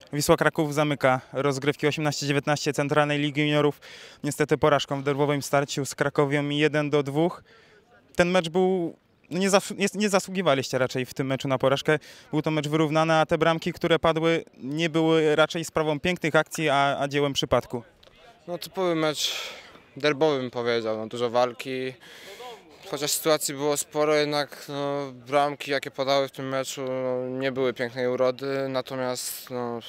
Wisła Kraków zamyka rozgrywki 18-19 Centralnej Ligi Juniorów. Niestety porażką w derbowym starciu z Krakowią 1-2. Ten mecz był... nie zasługiwaliście raczej w tym meczu na porażkę. Był to mecz wyrównany, a te bramki, które padły, nie były raczej sprawą pięknych akcji, a dziełem przypadku. No typowy mecz derbowy bym powiedział, no, dużo walki. Chociaż sytuacji było sporo, jednak no, bramki jakie padały w tym meczu nie były pięknej urody, natomiast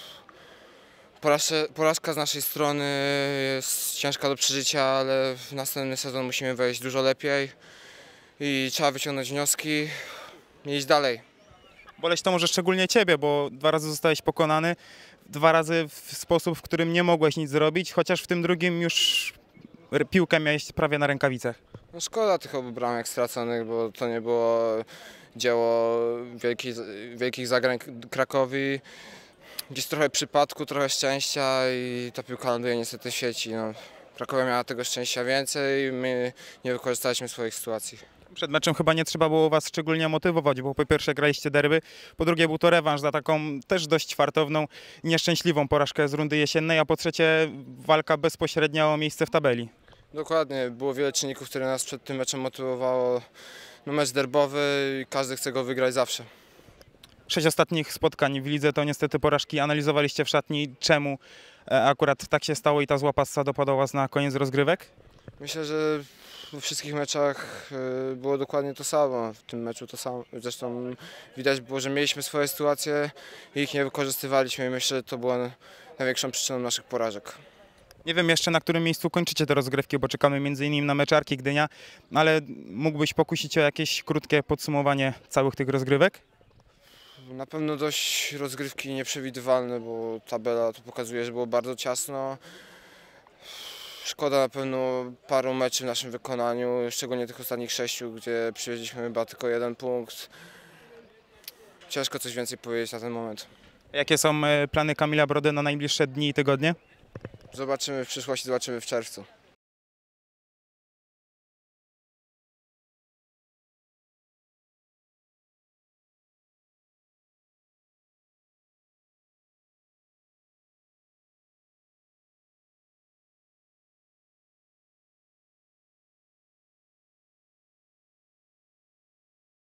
porażka z naszej strony jest ciężka do przeżycia, ale w następny sezon musimy wejść dużo lepiej i trzeba wyciągnąć wnioski i iść dalej. Boleć to może szczególnie ciebie, bo 2 razy zostałeś pokonany, 2 razy w sposób, w którym nie mogłeś nic zrobić, chociaż w tym drugim już piłkę miałeś prawie na rękawicach. No, szkoda tych obu bramek straconych, bo to nie było dzieło wielkich zagrań Krakowi. Gdzieś trochę przypadku, trochę szczęścia i ta piłka ląduje niestety w sieci. No, Krakowia miała tego szczęścia więcej, my nie wykorzystaliśmy swoich sytuacji. Przed meczem chyba nie trzeba było was szczególnie motywować, bo po pierwsze graliście derby, po drugie był to rewanż za taką też dość fartowną, nieszczęśliwą porażkę z rundy jesiennej, a po trzecie walka bezpośrednia o miejsce w tabeli. Dokładnie, było wiele czynników, które nas przed tym meczem motywowało. No, mecz derbowy i każdy chce go wygrać zawsze. 6 ostatnich spotkań w lidze to niestety porażki. Analizowaliście w szatni, czemu akurat tak się stało i ta zła passa dopadła was na koniec rozgrywek? Myślę, że we wszystkich meczach było dokładnie to samo, w tym meczu to samo. Zresztą widać było, że mieliśmy swoje sytuacje i ich nie wykorzystywaliśmy i myślę, że to było największą przyczyną naszych porażek. Nie wiem jeszcze, na którym miejscu kończycie te rozgrywki, bo czekamy m.in. na mecz Arki Gdynia, ale mógłbyś pokusić o jakieś krótkie podsumowanie całych tych rozgrywek? Na pewno dość rozgrywki nieprzewidywalne, bo tabela to pokazuje, że było bardzo ciasno. Szkoda na pewno paru meczy w naszym wykonaniu, szczególnie tych ostatnich 6, gdzie przywieźliśmy chyba tylko 1 punkt. Ciężko coś więcej powiedzieć na ten moment. Jakie są plany Kamila Brody na najbliższe dni i tygodnie? Zobaczymy w przyszłości, zobaczymy w czerwcu.